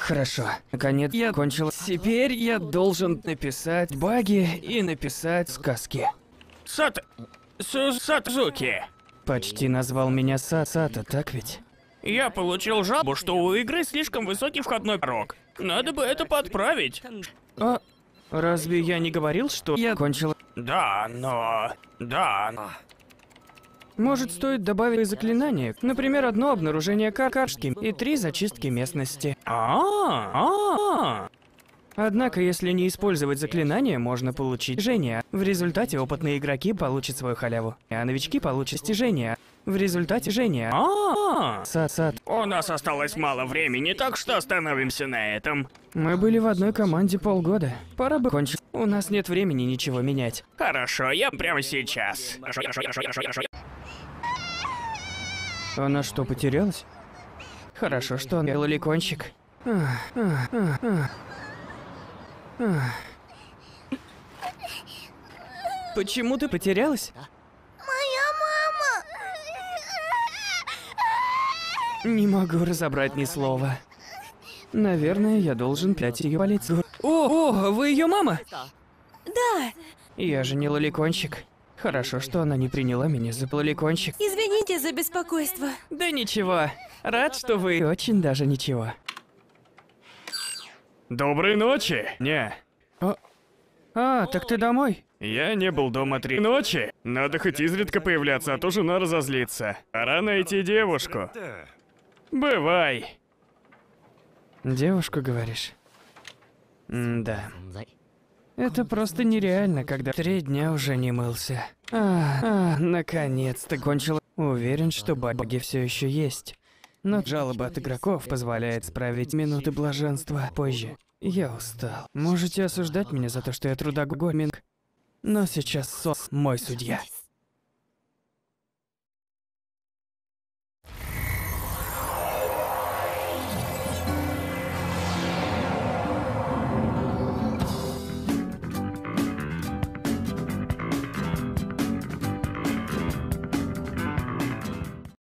Хорошо. Наконец я кончил. Теперь я должен написать баги и написать сказки. Сатзуки. Почти назвал меня Сата, так ведь? Я получил жалобу, что у игры слишком высокий входной порог. Надо бы это подправить. А разве я не говорил, что я кончил? Да, но... Может, стоит добавить заклинание? Например, одно обнаружение какашки и 3 зачистки местности. Однако, если не использовать заклинание, можно получить стяжение. В результате опытные игроки получат свою халяву, а новички получат стяжение. В результате стяжения. Сат. У нас осталось мало времени, так что остановимся на этом. Мы были в одной команде полгода. Пора бы кончить. У нас нет времени ничего менять. Хорошо, я прямо сейчас. Она что, потерялась? Хорошо, что он лоликончик. Почему ты потерялась? Моя мама! Не могу разобрать ни слова. Наверное, я должен пять ее по лицу. О, вы ее мама? Да, Я же не лоликончик. Хорошо, что она не приняла меня за лоликончик. извините за беспокойство. Да ничего. Рад, что вы очень даже ничего. Доброй ночи. Не, Так ты домой? я не был дома 3 ночи. Надо хоть изредка появляться, а то жена разозлится. Пора найти девушку. Бывай. Девушку, говоришь? Да. Это просто нереально, когда 3 дня уже не мылся. Наконец-то кончил. Уверен, что баги все еще есть. Но жалоба от игроков позволяет справить минуты блаженства позже. Я устал. Можете осуждать меня за то, что я трудоголик, но сейчас Сос мой судья.